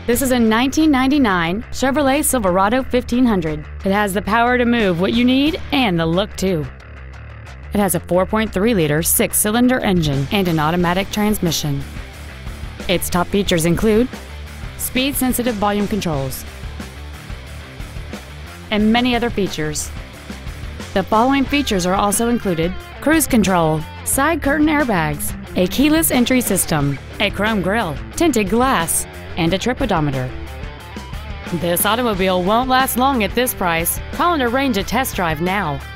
This is a 1999 Chevrolet Silverado 1500. It has the power to move what you need and the look too. It has a 4.3-liter six-cylinder engine and an automatic transmission. Its top features include speed-sensitive volume controls and many other features. The following features are also included: cruise control, side curtain airbags, a keyless entry system, a chrome grille, tinted glass, and a trip odometer. This automobile won't last long at this price. Call and arrange a test drive now.